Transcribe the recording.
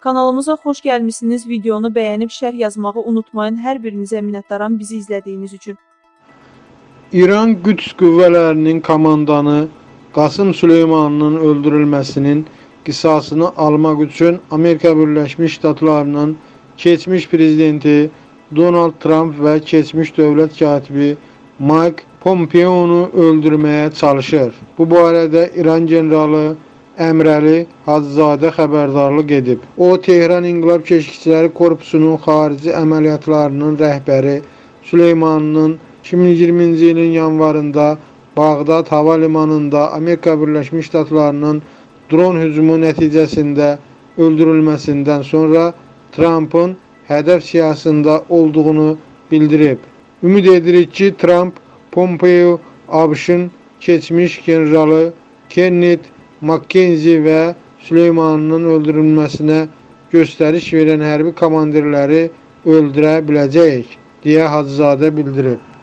Kanalımıza xoş gəlmişsiniz. Videonu bəyənib şərh yazmağı unutmayın. Hər birinizə minnətdaram bizi izlədiyiniz üçün. İran Quds qüvvələrinin komandanı Qasım Süleymanının öldürülməsinin qisasını almaq üçün Amerika Birləşmiş Ştatlarının keçmiş prezidenti Donald Trump və keçmiş dövlət katibi Mike Pompeo'nu öldürməyə çalışır. Bu barədə İran generalı Əmrəli Hacızadə xəbərdarlıq edib. O, Tehran İnqilab Keşikçiləri Korpusunun xarici əməliyyatlarının rəhbəri Süleymanın 2020-ci ilin yanvarında Bağdad hava limanında Amerika Birləşmiş Ştatlarının dron hücumu nəticəsində öldürülməsindən sonra Trump'ın hədəf siyasında olduğunu bildirib. Ümid edirik ki, Trump, Pompeo, ABŞ-ın keçmiş generalı Kenneth McKenzie və Süleymanın öldürülməsinə göstəriş verən hərbi komandirləri öldürə biləcək, deyə Hacızadə bildirib.